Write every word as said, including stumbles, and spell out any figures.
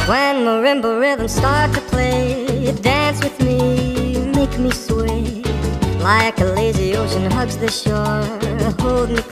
When marimba rhythms start to play, dance with me, make me sway, like a lazy ocean hugs the shore. Hold me